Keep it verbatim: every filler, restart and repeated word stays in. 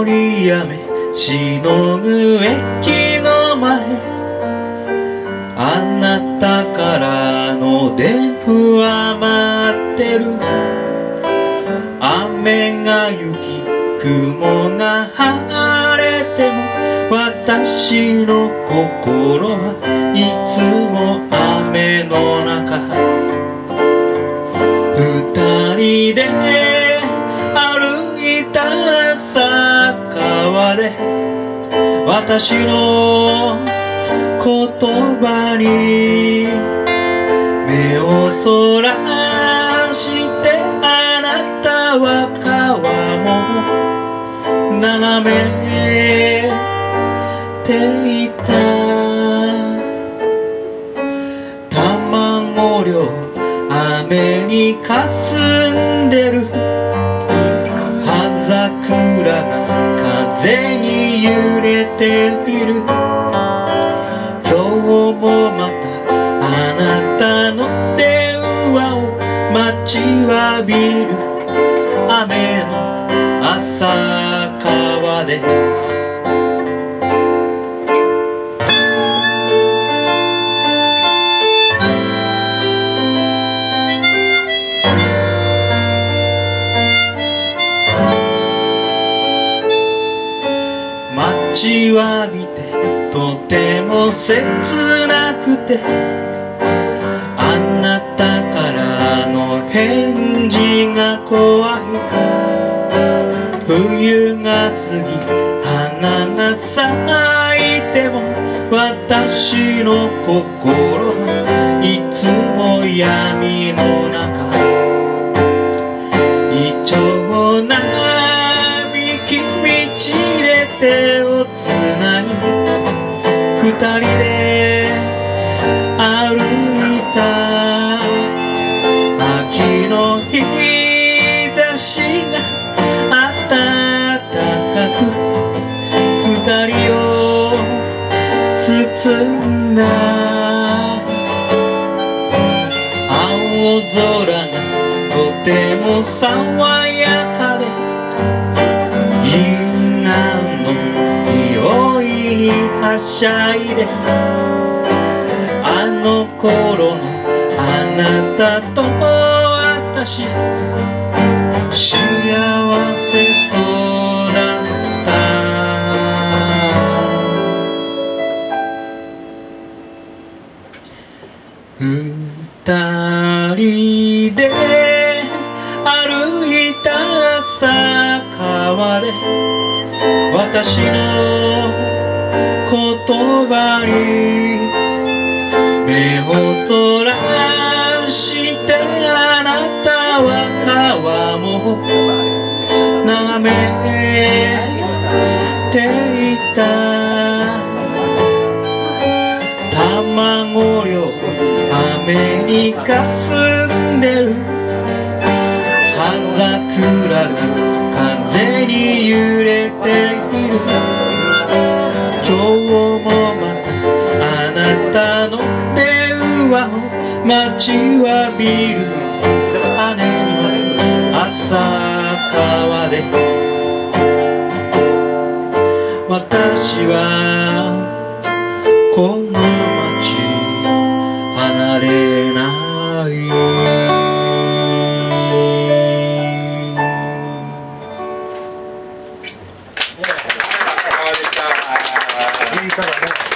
い雨しのぐ駅の前、あなたからの電話待ってる。雨が行き雲が晴れても私の心はいつも雨の中。二人で歩いた朝川で私の言葉に目をそらしてあなたは川も眺めていた。卵漁雨にかすんでる。葉桜が風に揺れている。今日もまたあなたの電話を待ちわびる。雨の朝川で待ちわびてとても切なくて、あなたからの返事が怖い。冬が過ぎ花が咲いても私の心はいつも闇の中。イチョウ並木道で手をつなぎ二人で歩いた。秋の日差しが暖かく二人を包んだ。青空がとても爽やかで銀杏の匂いにはしゃいで、あの頃のあなたと私幸せそうだった。二人で歩いた朝川で私の言葉に目をそらしてあなたは川も眺めていた。卵漁雨にかすんでる。葉桜が風に揺れている。今日もまたあなたの電話を待ちわびる。雨の朝川で私はこの街離れない。 いい歌だね。